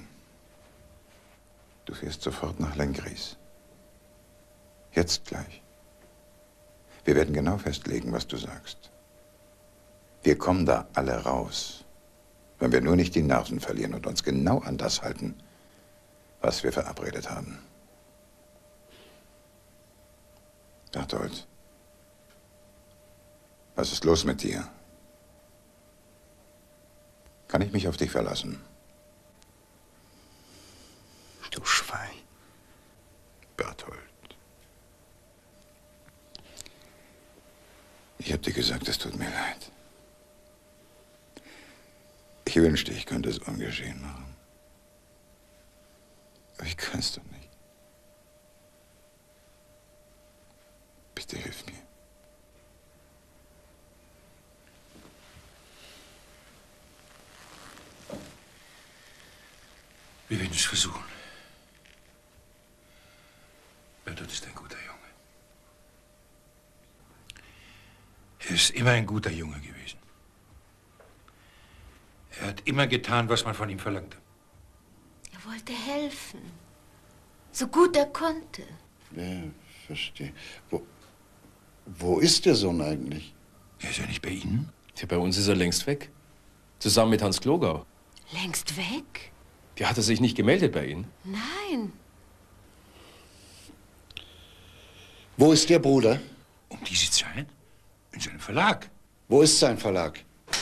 Du fährst sofort nach Lenggries. Jetzt gleich. Wir werden genau festlegen, was du sagst. Wir kommen da alle raus, wenn wir nur nicht die Nerven verlieren und uns genau an das halten, was wir verabredet haben. Berthold, was ist los mit dir? Kann ich mich auf dich verlassen? Du Schwein. Berthold. Ich habe dir gesagt, es tut mir leid. Ich wünschte, ich könnte es ungeschehen machen. Aber ich kann es doch nicht. Bitte hilf mir. Wir werden es versuchen. Berthold ist ein guter Junge. Er ist immer ein guter Junge gewesen. Er hat immer getan, was man von ihm verlangte. Er wollte helfen. So gut er konnte. Ja, verstehe. Wo ist der Sohn eigentlich? Er ist ja nicht bei Ihnen. Ja, bei uns ist er längst weg. Zusammen mit Hans Klogau. Längst weg? Der hat er sich nicht gemeldet bei Ihnen? Nein. Wo ist der Bruder? Um diese Zeit? In seinem Verlag. Wo ist sein Verlag?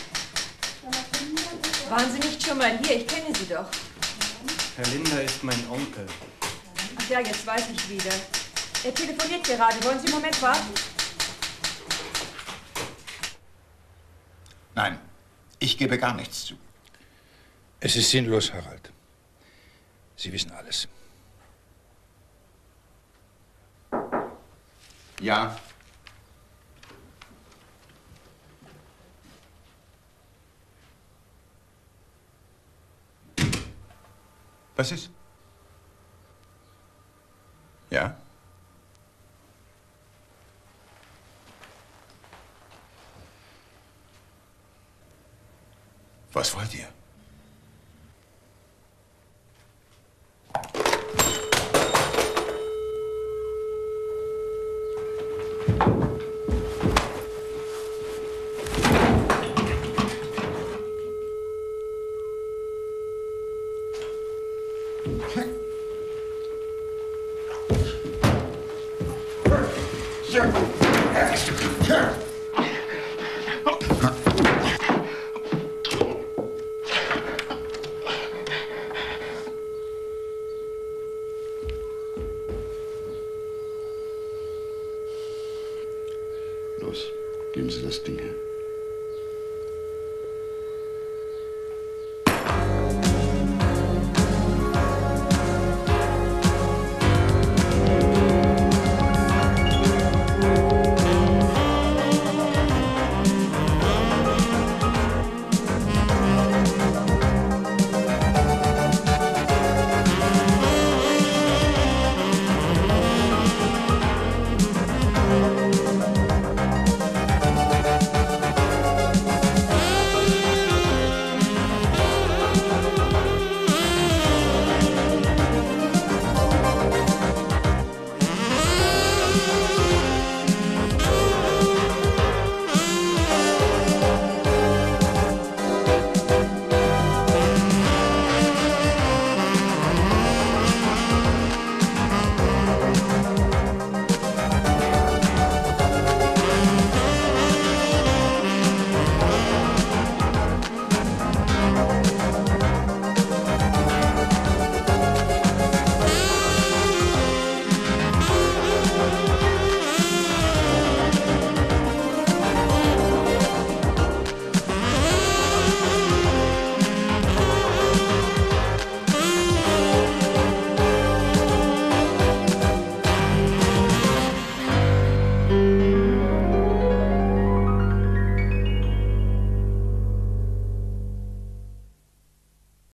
Waren Sie nicht schon mal hier? Ich kenne Sie doch. Herr Linder ist mein Onkel. Ach ja, jetzt weiß ich wieder. Er telefoniert gerade. Wollen Sie einen Moment warten? Nein, ich gebe gar nichts zu. Es ist sinnlos, Harald. Sie wissen alles. Ja. Was ist? Ja? Was wollt ihr? Los, geben Sie das Ding her.